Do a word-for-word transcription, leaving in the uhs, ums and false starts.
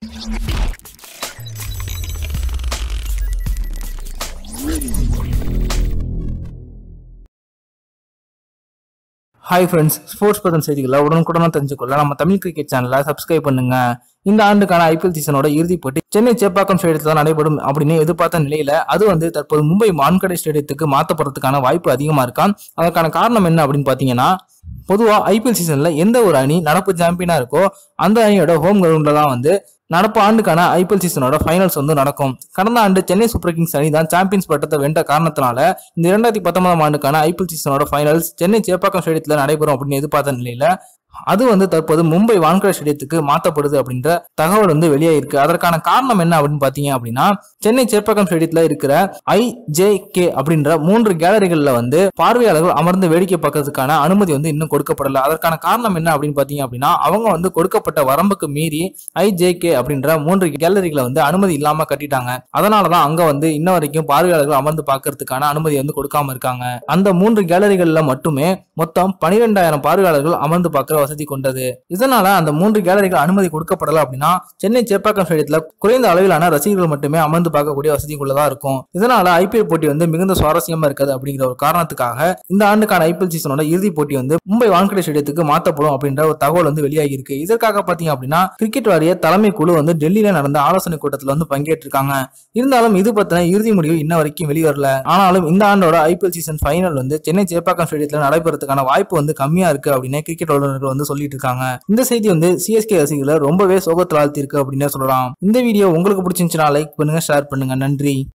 Hi friends, sports பத்தின செய்திகளை உடனுக்குடனா தெரிஞ்சுக்கொள்ள நம்ம தமிழ் கிரிக்கெட் சேனலை சப்ஸ்கிரைப் பண்ணுங்க. இந்த ஆண்டுக்கான ஐபிஎல் சீசனோட இறுதிப் போட்டி சென்னை சேப்பாக்கம் ஸ்டேடியத்தில் தான் நடைபெறும் அப்படின்னு எதிர்பார்த்த நிலையில அது வந்து தற்போது மும்பை வான்கடே ஸ்டேடியத்துக்கு மாற்றப்படுறதுக்கான வாய்ப்பு அதிகமா இருக்கான். அதற்கான காரணம் என்ன அப்படின்னு பாத்தீங்கன்னா, பொதுவா ஐபிஎல் சீசன்ல எந்த ஒரு அணி நடப்பு சாம்பியனா இருக்கோ அந்த அணியோட ஹோம் கிரவுண்ட்ல தான் வந்து நடப்பு ஆண்டுக்கான ஐபிஎல் சீசனோட ஃபைனல்ஸ் வந்து நடக்கும். கடந்த ஆண்டு சென்னை சூப்பர் கிங்ஸ் அணி தான் சாம்பியன்ஸ் பட்டத்தை வென்ற காரணத்தினால இந்த இரண்டாயிரத்தி பத்தொன்பதாம் ஆண்டுக்கான ஐபிஎல் சீசனோட ஃபைனல்ஸ் சென்னை சேப்பாக்கம் ஸ்டேடியத்தில் நடைபெறும் அப்படின்னு எதிர்பார்த்த நிலையில அது வந்து தற்போது மும்பை வான்கடே ஸ்டேடியத்துக்கு மாற்றப்படுது அப்படின்ற தகவல் வந்து வெளியாயிருக்கு. அதற்கான காரணம் என்ன அப்படின்னு பாத்தீங்க அப்படின்னா, சென்னை சேப்பாக்கம் ஸ்டேடியத்துல இருக்கிற ஐ ஜே கே அப்படின்ற மூன்று கேலரிகள்ல வந்து பார்வையாளர்கள் அமர்ந்து வேடிக்கை பார்க்கறதுக்கான அனுமதி வந்து இன்னும் கொடுக்கப்படல. அதற்கான காரணம் என்ன அப்படின்னு பாத்தீங்க அப்படின்னா, அவங்க வந்து கொடுக்கப்பட்ட வரம்புக்கு மீறி ஐ ஜே கே அப்படின்ற மூன்று கேலரிகளை வந்து அனுமதி இல்லாம கட்டிட்டாங்க. அதனாலதான் அங்க வந்து இன்ன வரைக்கும் பார்வையாளர்கள் அமர்ந்து பார்க்கறதுக்கான அனுமதி வந்து கொடுக்காம இருக்காங்க. அந்த மூன்று கேலரிகள்ல மட்டுமே மொத்தம் பனிரெண்டாயிரம் பார்வையாளர்கள் அமர்ந்து பார்க்கிற வசதி கொண்டது. இதனால அந்த மூன்று கேலரிகள் அனுமதி கொடுக்கப்படல அப்படின்னா சென்னை சேப்பாக்கம் ஸ்டேடியத்துல குறைந்த அளவிலான ரசிகர்கள் மட்டுமே அமர்ந்து பார்க்கக்கூடிய வசதி உள்ளதா இருக்கும். இதனால ஐபிஎல் போட்டி வந்து மிகுந்த சுவாரஸ்யமா இருக்காது அப்படிங்கிற ஒரு காரணத்துக்காக இந்த ஆண்டுக்கான ஐபிஎல் சீசனோட இறுதி போட்டி வந்து மும்பை வான்கடே ஸ்டேடியத்துக்கு மாற்றப்படும் அப்படின்ற ஒரு தகவல் வந்து வெளியாகி இருக்கு. இதற்காக பாத்தீங்க அப்படின்னா கிரிக்கெட் வாரிய தலைமை குழு வந்து டெல்லியில நடந்த ஆலோசனை கூட்டத்தில் வந்து பங்கேற்றிருக்காங்க. இருந்தாலும் இது பத்தின இறுதி முடிவு இன்ன வரைக்கும் வெளிவரல. ஆனாலும் இந்த ஆண்டோட ஐபிஎல் சீசன் ஃபைனல் வந்து சென்னை சேப்பாக்கம் ஸ்டேடியத்துல நடைபெறதுக்கான வாய்ப்பு வந்து கம்மியா இருக்கு அப்படின்னு கிரிக்கெட் வல்லுநர்கள் வந்து சொல்லிட்டு இருக்காங்க. இந்த செய்தி வந்து சிஎஸ்கே ரசிகர்களை ரொம்பவே சோகத்தில் ஆழ்த்தி இருக்கு அப்படின்னு சொல்லலாம். இந்த வீடியோ உங்களுக்கு பிடிச்சிருந்துச்சுன்னா லைக் பண்ணுங்க, ஷேர் பண்ணுங்க. நன்றி.